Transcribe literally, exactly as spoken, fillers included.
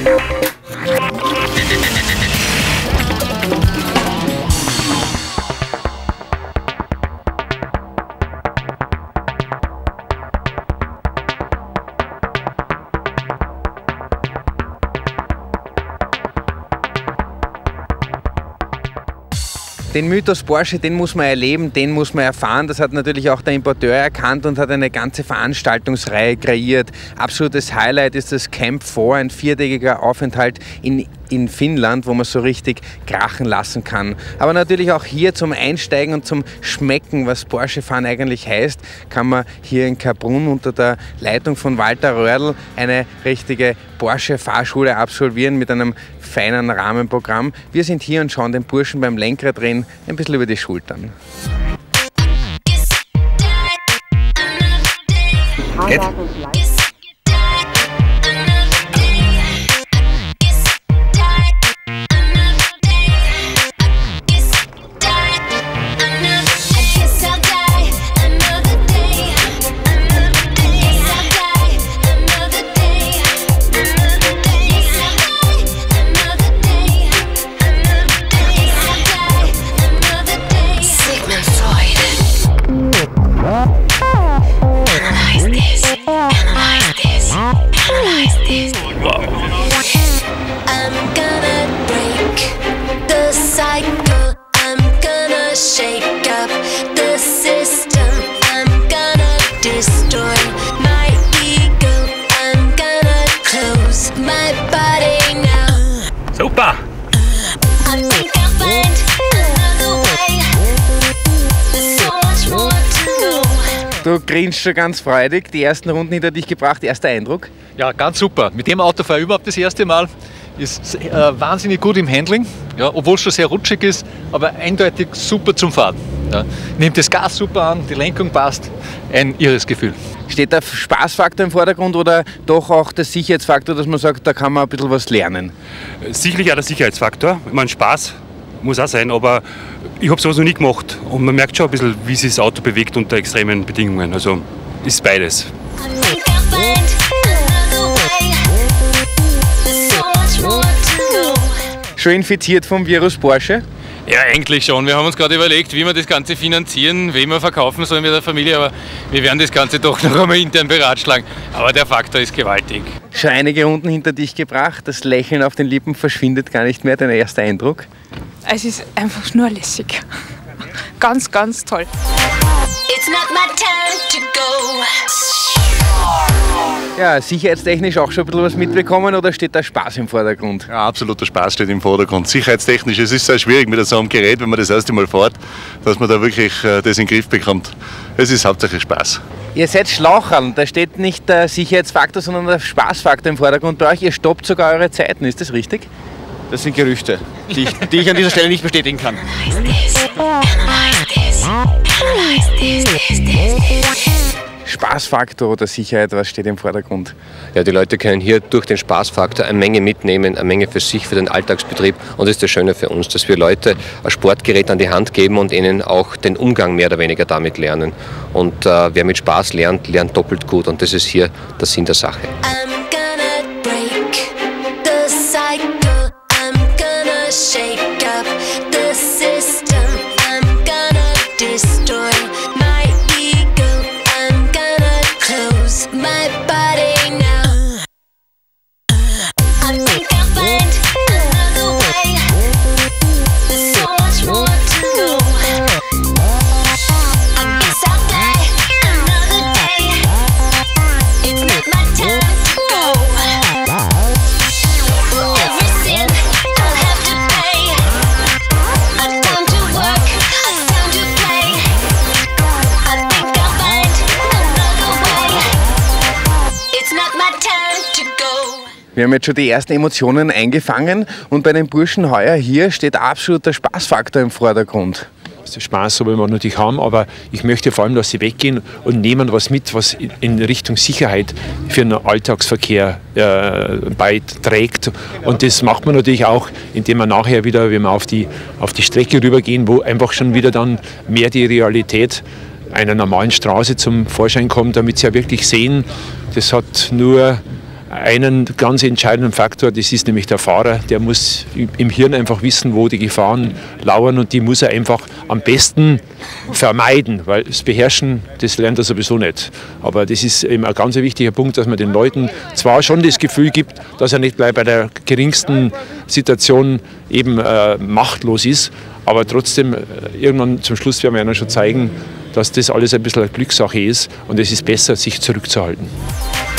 Den Mythos Porsche, den muss man erleben, den muss man erfahren. Das hat natürlich auch der Importeur erkannt und hat eine ganze Veranstaltungsreihe kreiert. Absolutes Highlight ist das Camp vier, ein viertägiger Aufenthalt in, in Finnland, wo man so richtig krachen lassen kann. Aber natürlich auch hier zum Einsteigen und zum Schmecken, was Porsche-Fahren eigentlich heißt, kann man hier in Kaprun unter der Leitung von Walter Röhrl eine richtige Porsche-Fahrschule absolvieren mit einem feinen Rahmenprogramm. Wir sind hier und schauen den Burschen beim Lenkradrennen ein bisschen über die Schultern. Geht. Super! Du grinst schon ganz freudig, die ersten Runden hinter dich gebracht, erster Eindruck? Ja, ganz super. Mit dem Auto fahre ich überhaupt das erste Mal. Ist äh, wahnsinnig gut im Handling, ja, obwohl es schon sehr rutschig ist, aber eindeutig super zum Fahren. Ja. Nimmt das Gas super an, die Lenkung passt, ein irres Gefühl. Steht der Spaßfaktor im Vordergrund oder doch auch der Sicherheitsfaktor, dass man sagt, da kann man ein bisschen was lernen? Sicherlich auch der Sicherheitsfaktor. Ich meine, Spaß muss auch sein, aber ich habe sowas noch nie gemacht und man merkt schon ein bisschen, wie sich das Auto bewegt unter extremen Bedingungen. Also ist beides. Schon infiziert vom Virus Porsche? Ja, eigentlich schon. Wir haben uns gerade überlegt, wie wir das Ganze finanzieren, wem wir verkaufen sollen mit der Familie, aber wir werden das Ganze doch noch einmal intern beratschlagen. Aber der Faktor ist gewaltig. Schon einige Runden hinter dich gebracht, das Lächeln auf den Lippen verschwindet gar nicht mehr, dein erster Eindruck? Es ist einfach nur lässig. Ganz, ganz toll. It's not my time to go. Ja, sicherheitstechnisch auch schon ein bisschen was mitbekommen oder steht da Spaß im Vordergrund? Ja, absoluter Spaß steht im Vordergrund. Sicherheitstechnisch, es ist sehr schwierig mit so einem Gerät, wenn man das erste Mal fährt, dass man da wirklich äh, das in den Griff bekommt. Es ist hauptsächlich Spaß. Ihr seid Schlauchern, da steht nicht der Sicherheitsfaktor, sondern der Spaßfaktor im Vordergrund bei euch. Ihr stoppt sogar eure Zeiten, ist das richtig? Das sind Gerüchte, die ich, die ich an dieser Stelle nicht bestätigen kann. Spaßfaktor oder Sicherheit, was steht im Vordergrund? Ja, die Leute können hier durch den Spaßfaktor eine Menge mitnehmen, eine Menge für sich, für den Alltagsbetrieb. Und das ist das Schöne für uns, dass wir Leute ein Sportgerät an die Hand geben und ihnen auch den Umgang mehr oder weniger damit lernen. Und äh, wer mit Spaß lernt, lernt doppelt gut. Und das ist hier der Sinn der Sache. Wir haben jetzt schon die ersten Emotionen eingefangen und bei den Burschen heuer hier steht absolut der Spaßfaktor im Vordergrund. Also Spaß soll man natürlich haben, aber ich möchte vor allem, dass sie weggehen und nehmen was mit, was in Richtung Sicherheit für den Alltagsverkehr äh, beiträgt. Und das macht man natürlich auch, indem man nachher wieder, wenn wir auf die, auf die Strecke rübergehen, wo einfach schon wieder dann mehr die Realität einer normalen Straße zum Vorschein kommt, damit sie ja wirklich sehen, das hat nur einen ganz entscheidenden Faktor, das ist nämlich der Fahrer, der muss im Hirn einfach wissen, wo die Gefahren lauern und die muss er einfach am besten vermeiden, weil das Beherrschen, das lernt er sowieso nicht. Aber das ist eben ein ganz wichtiger Punkt, dass man den Leuten zwar schon das Gefühl gibt, dass er nicht gleich bei der geringsten Situation eben äh, machtlos ist, aber trotzdem, äh, irgendwann zum Schluss werden wir ihnen schon zeigen, dass das alles ein bisschen eine Glückssache ist und es ist besser, sich zurückzuhalten.